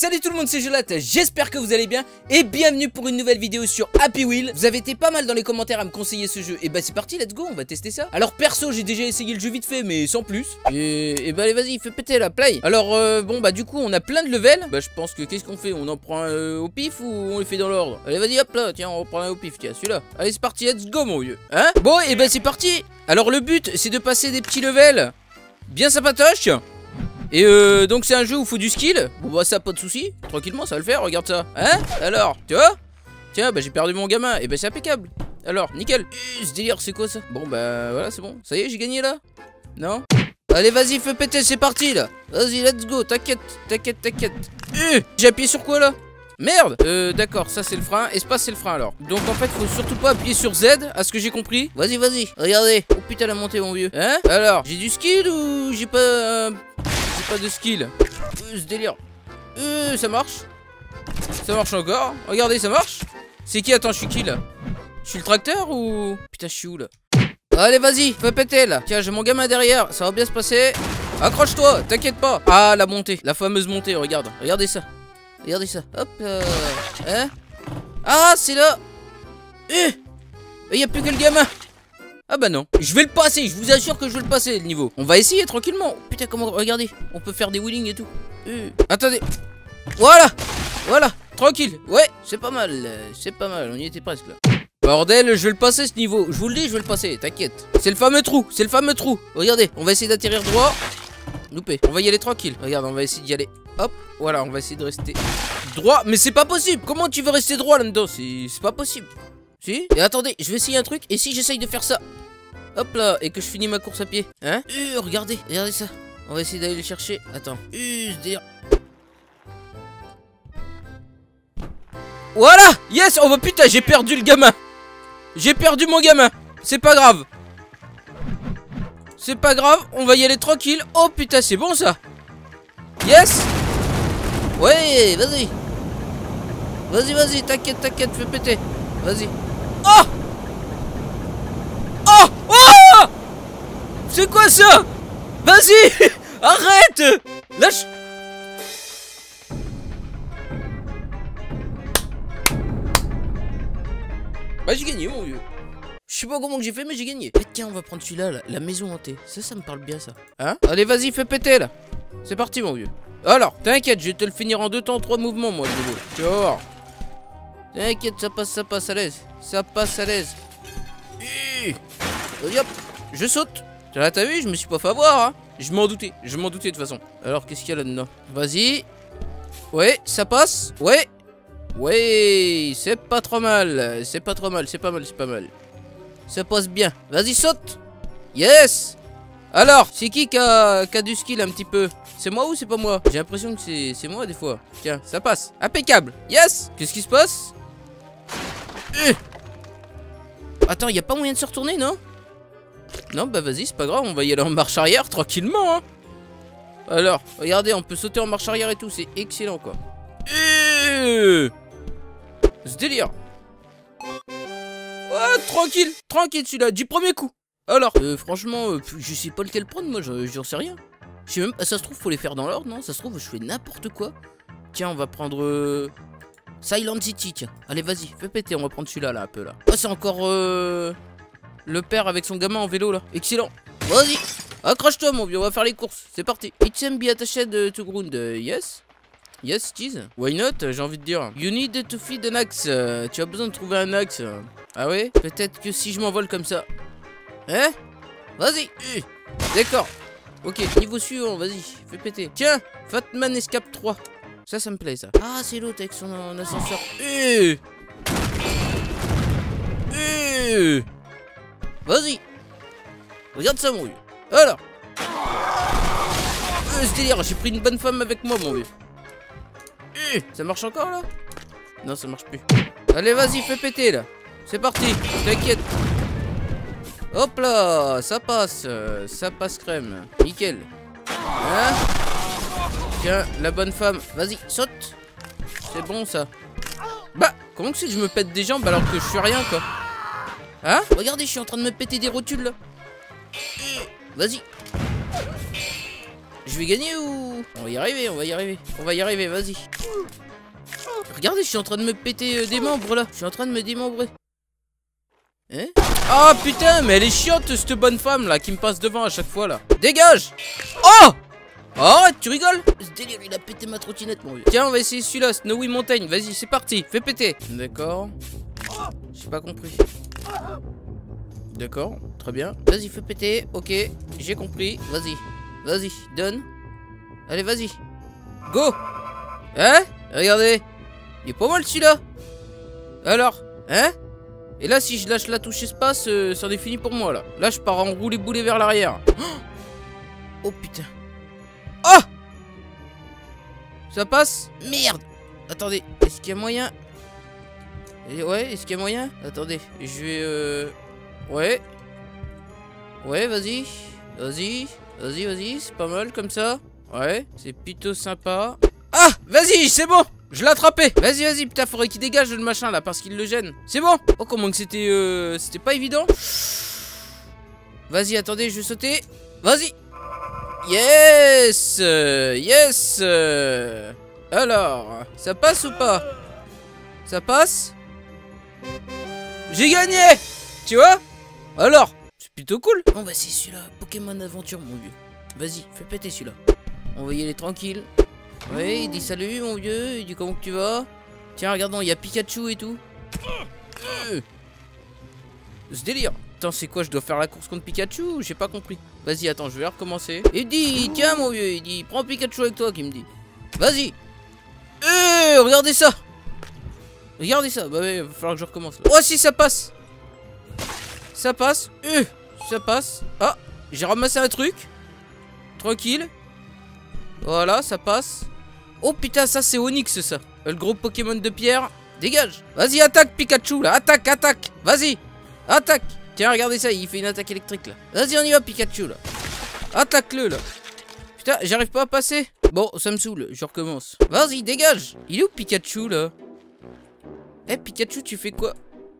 Salut tout le monde, c'est Jolate, j'espère que vous allez bien et bienvenue pour une nouvelle vidéo sur Happy Wheel. Vous avez été pas mal dans les commentaires à me conseiller ce jeu, et bah c'est parti, let's go, on va tester ça. Alors perso, j'ai déjà essayé le jeu vite fait mais sans plus. Et bah allez vas-y, fais péter la play. Alors bon bah du coup on a plein de levels. Bah je pense que qu'est-ce qu'on fait? On en prend un au pif ou on les fait dans l'ordre? Allez vas-y hop là, tiens on reprend un au pif, tiens celui-là. Allez c'est parti, let's go mon vieux. Hein? Bon et bah c'est parti. Alors le but c'est de passer des petits levels bien sympatoches. Et donc c'est un jeu où il faut du skill. Bon bah ça pas de soucis, tranquillement ça va le faire, regarde ça. Hein? Alors, tu vois? Tiens bah j'ai perdu mon gamin, et bah c'est impeccable. Alors, nickel. Ce délire c'est quoi ça? Bon bah voilà c'est bon, ça y est j'ai gagné là? Non? Allez vas-y fais péter, c'est parti là. Vas-y let's go, t'inquiète, t'inquiète, t'inquiète. J'ai appuyé sur quoi là? Merde. D'accord, ça c'est le frein, espace c'est le frein alors. Donc en fait faut surtout pas appuyer sur Z, à ce que j'ai compris. Vas-y vas-y, regardez. Oh putain la montée mon vieux. Hein? Alors, j'ai du skill ou j'ai pas... pas de skill. Ce délire. Ça marche. Ça marche encore. Regardez, ça marche. C'est qui? Attends, je suis qui là? Je suis le tracteur ou... Putain, je suis où là? Allez, vas-y, fais péter là. Tiens, j'ai mon gamin derrière. Ça va bien se passer. Accroche-toi, t'inquiète pas. Ah, la montée. La fameuse montée, regarde. Regardez ça. Regardez ça. Hop. Hein? Ah, c'est là. Il n'y a plus que le gamin. Ah bah non, je vais le passer, je vous assure que je vais le passer le niveau. On va essayer tranquillement. Putain comment, regardez, on peut faire des wheelings et tout. Attendez. Voilà. Voilà, tranquille. Ouais, c'est pas mal, on y était presque là. Bordel, je vais le passer ce niveau. Je vous le dis, je vais le passer, t'inquiète. C'est le fameux trou, c'est le fameux trou. Regardez, on va essayer d'atterrir droit. Loupé, on va y aller tranquille. Regarde, on va essayer d'y aller. Hop, voilà, on va essayer de rester droit. Mais c'est pas possible, comment tu veux rester droit là-dedans? C'est pas possible. Si? Et attendez, je vais essayer un truc. Et si j'essaye de faire ça? Hop là, et que je finis ma course à pied. Hein? Regardez, regardez ça. On va essayer d'aller le chercher. Attends. Voilà! Yes! Oh bah putain, j'ai perdu le gamin. J'ai perdu mon gamin. C'est pas grave. C'est pas grave, on va y aller tranquille. Oh putain, c'est bon ça. Yes! Ouais, vas-y. Vas-y, vas-y, t'inquiète, t'inquiète, fais péter. Vas-y. Oh! Oh! Oh! C'est quoi ça? Vas-y! Arrête! Lâche! Bah j'ai gagné mon vieux. Je sais pas comment que j'ai fait mais j'ai gagné. Tiens on va prendre celui-là là, la maison hantée. Ça me parle bien ça. Hein? Allez vas-y fais péter là. C'est parti mon vieux. Alors t'inquiète je vais te le finir en 2 temps 3 mouvements moi le niveau. Tu vas voir. T'inquiète, ça passe à l'aise. Ça passe à l'aise. Vas-y hop, je saute. Là t'as vu, je me suis pas fait avoir hein. Je m'en doutais de toute façon. Alors qu'est-ce qu'il y a là-dedans? Vas-y. Ouais, ça passe. Ouais. Ouais, c'est pas trop mal. C'est pas trop mal, c'est pas mal, c'est pas mal. Ça passe bien. Vas-y saute. Yes. Alors, c'est qui a du skill un petit peu? C'est moi ou c'est pas moi? J'ai l'impression que c'est moi des fois. Tiens, ça passe. Impeccable. Yes. Qu'est-ce qui se passe? Attends, y a pas moyen de se retourner, non? Non, bah vas-y, c'est pas grave, on va y aller en marche arrière tranquillement, hein. Alors, regardez, on peut sauter en marche arrière et tout, c'est excellent, quoi. Ce délire. Ouais, tranquille, tranquille celui-là, du premier coup. Alors, franchement, je sais pas lequel prendre, moi, j'en sais rien. Je sais même pas, ça se trouve, faut les faire dans l'ordre, non? Ça se trouve, je fais n'importe quoi. Tiens, on va prendre... Silent City, tiens. Allez, vas-y, fais péter, on va prendre celui-là, là, un peu, là. Oh, c'est encore, le père avec son gamin en vélo, là. Excellent. Vas-y, accroche-toi, mon vieux, on va faire les courses. C'est parti. It can be attached to ground, yes? Yes, cheese. Why not, j'ai envie de dire. You need to feed an axe. Tu as besoin de trouver un axe. Ah ouais? Peut-être que si je m'envole comme ça. Hein? Vas-y. D'accord. Ok, niveau suivant, vas-y, fais péter. Tiens, Fatman Escape 3. Ça me plaît ça. Ah c'est l'autre avec son ascenseur. Vas-y. Regarde ça mon vieux. Alors. Ce délire, j'ai pris une bonne femme avec moi mon vieux. Ça marche encore là? Non ça marche plus. Allez vas-y fais péter là. C'est parti, t'inquiète. Hop là, ça passe crème. Nickel. Hein? Tiens, la bonne femme. Vas-y, saute. C'est bon ça. Bah, comment que c'est que je me pète des jambes alors que je suis rien quoi? Hein? Regardez, je suis en train de me péter des rotules là. Vas-y. Je vais gagner ou... On va y arriver, on va y arriver. On va y arriver, vas-y. Regardez, je suis en train de me péter des membres là. Je suis en train de me démembrer. Hein? Oh putain, mais elle est chiante cette bonne femme là qui me passe devant à chaque fois là. Dégage! Oh! Oh, arrête, tu rigoles? Ce délire, il a pété ma trottinette, mon vieux. Tiens, on va essayer celui-là, Snowy Mountain. Vas-y, c'est parti, fais péter. D'accord. J'ai pas compris. D'accord, très bien. Vas-y, fais péter. Ok, j'ai compris. Vas-y, vas-y, donne. Allez, vas-y. Go! Hein? Regardez. Il est pas mal celui-là. Alors? Hein? Et là, si je lâche la touche espace, c'en est fini pour moi là. Là, je pars en roulé-boulé vers l'arrière. Oh putain. Oh! Ça passe? Merde! Attendez, est-ce qu'il y a moyen? Ouais, est-ce qu'il y a moyen? Attendez, je vais... Ouais. Ouais, vas-y. Vas-y. Vas-y, vas-y, c'est pas mal comme ça. Ouais, c'est plutôt sympa. Ah! Vas-y, c'est bon! Je l'ai attrapé. Vas-y, vas-y, putain, faudrait qu'il dégage le machin là parce qu'il le gêne. C'est bon. Oh, comment que c'était... C'était pas évident. Vas-y, attendez, je vais sauter. Vas-y. Yes! Yes! Alors, ça passe ou pas? Ça passe? J'ai gagné! Tu vois? Alors, c'est plutôt cool. Bon bah c'est celui-là, Pokémon Aventure mon vieux. Vas-y, fais péter celui-là. On va y aller tranquille. Ouais, il dit salut mon vieux, il dit comment que tu vas? Tiens, regardons, il y a Pikachu et tout. Ce délire. Attends, c'est quoi, je dois faire la course contre Pikachu? J'ai pas compris. Vas-y, attends, je vais recommencer. Il dit, tiens mon vieux, il dit, prends Pikachu avec toi, qui me dit. Vas-y. Regardez ça. Regardez ça, bah ouais, il va falloir que je recommence là. Oh si, ça passe. Ça passe. Ça passe. Ah, j'ai ramassé un truc. Tranquille. Voilà, ça passe. Oh putain, ça c'est Onyx ça. Le gros Pokémon de pierre. Dégage. Vas-y, attaque Pikachu là. Attaque, attaque. Vas-y. Attaque. Tiens, regardez ça, il fait une attaque électrique là. Vas-y, on y va Pikachu là. Attaque-le là. Putain, j'arrive pas à passer. Bon, ça me saoule, je recommence. Vas-y, dégage. Il est où Pikachu là? Eh Pikachu, tu fais quoi?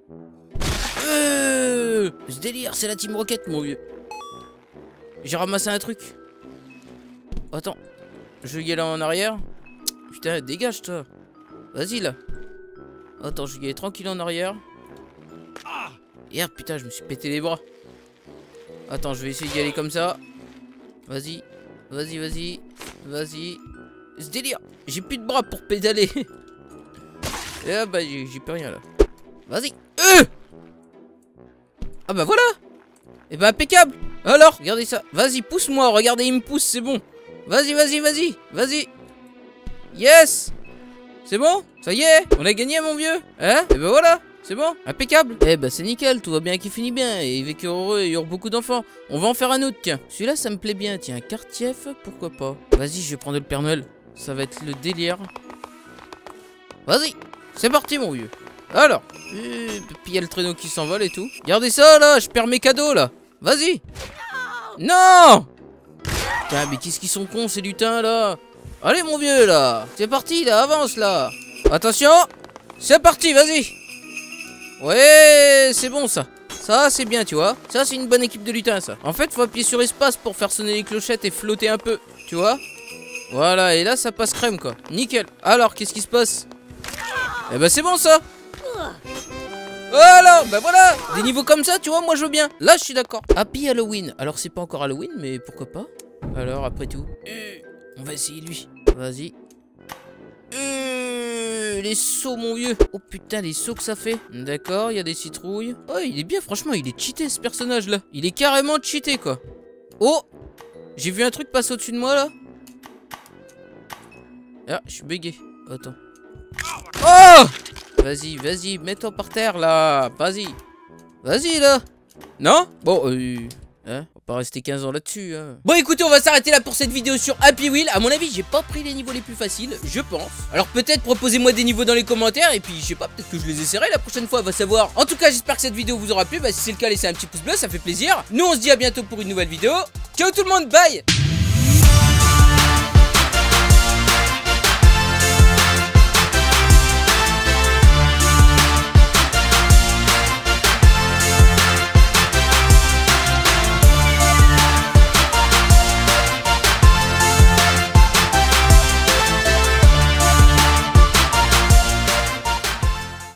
Ce délire, c'est la Team Rocket mon vieux. J'ai ramassé un truc. Attends, je vais y aller en arrière. Putain, dégage toi. Vas-y là. Attends, je vais y aller tranquille en arrière. Merde, putain, je me suis pété les bras. Attends, je vais essayer d'y aller comme ça. Vas-y, vas-y, vas-y. Vas-y. Ce délire, j'ai plus de bras pour pédaler. Et là, bah, j'ai plus rien là. Vas-y. Ah bah voilà. Et bah impeccable. Alors, regardez ça. Vas-y, pousse-moi. Regardez, il me pousse, c'est bon. Vas-y, vas-y, vas-y. Vas-y. Yes. C'est bon? Ça y est, on a gagné mon vieux. Hein? Et bah voilà. C'est bon? Impeccable. Eh bah c'est nickel, tout va bien qui finit bien. Et ils vécurent heureux et il y aura beaucoup d'enfants. On va en faire un autre, tiens. Celui-là, ça me plaît bien. Tiens, Cartief, pourquoi pas? Vas-y, je vais prendre le Père Noël. Ça va être le délire. Vas-y. C'est parti mon vieux. Alors, puis il y a le traîneau qui s'envole et tout. Regardez ça là, je perds mes cadeaux là. Vas-y. Non. Putain, mais qu'est-ce qu'ils sont cons ces lutins là. Allez mon vieux là. C'est parti là, avance là. Attention. C'est parti, vas-y. Ouais, c'est bon ça. Ça c'est bien, tu vois. Ça c'est une bonne équipe de lutins ça. En fait, faut appuyer sur espace pour faire sonner les clochettes et flotter un peu. Tu vois. Voilà, et là ça passe crème quoi. Nickel. Alors, qu'est-ce qui se passe? Eh ben c'est bon ça. Voilà, ben voilà. Des niveaux comme ça, tu vois, moi je veux bien. Là je suis d'accord. Happy Halloween. Alors c'est pas encore Halloween, mais pourquoi pas. Alors après tout, on va essayer lui. Vas-y. Les sauts mon vieux. Oh putain, les sauts que ça fait. D'accord, il y a des citrouilles. Oh, il est bien, franchement, il est cheaté ce personnage là. Il est carrément cheaté quoi. Oh, j'ai vu un truc passer au-dessus de moi là. Ah, je suis bugué. Attends. Oh! Vas-y, vas-y, mets-toi par terre là. Vas-y. Vas-y là. Non? Bon, hein? On va pas rester 15 ans là-dessus, hein. Bon, écoutez, on va s'arrêter là pour cette vidéo sur Happy Wheel. À mon avis, j'ai pas pris les niveaux les plus faciles, je pense. Alors peut-être proposez-moi des niveaux dans les commentaires. Et puis, je sais pas, peut-être que je les essaierai la prochaine fois, on va savoir. En tout cas, j'espère que cette vidéo vous aura plu. Bah, si c'est le cas, laissez un petit pouce bleu, ça fait plaisir. Nous, on se dit à bientôt pour une nouvelle vidéo. Ciao tout le monde, bye!